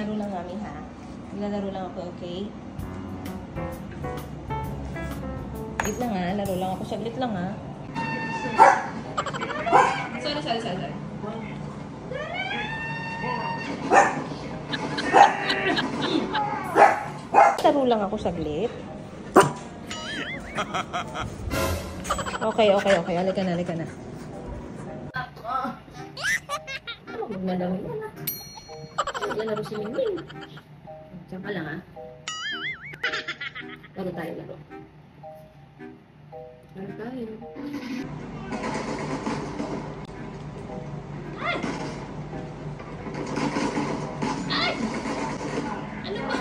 Maglalaro lang kami, ha? Maglalaro lang ako, okay? Wait lang, ha? Laro lang ako. Saglit lang, ha? Sorry. Laro lang ako saglit. Okay. Halika na. Maglalaro na. Maglalaro si Mingming. Diyan ka lang, ha? Laro tayo. Laro tayo. Ay! Ano ba?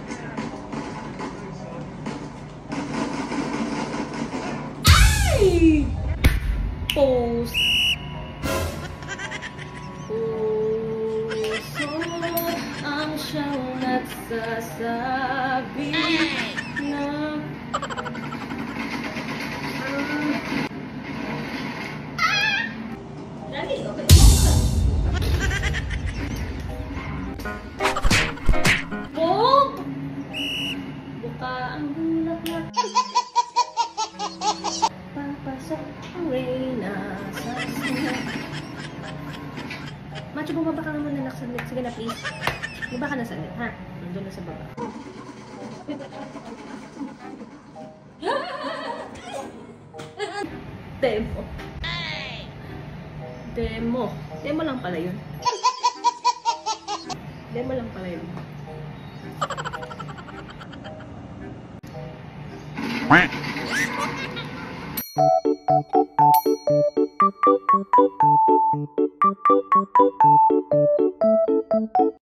Ay! Pose. Ang siyang nagsasabi na lagi, okay. Bob! Buka ang bulaklak. Papasok ang reyna sa sila. Macho, bumaba ka naman na saglit. Sige na, please. Bumaba ka na saglit, ha? Nandun na sa baba. Demo lang pala yun. Demo lang pala yun.